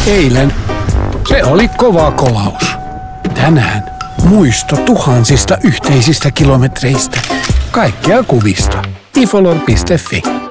Eilen se oli kova kolaus. Tänään muisto tuhansista yhteisistä kilometreistä. Kaikkea kuvista. Ifolor.fi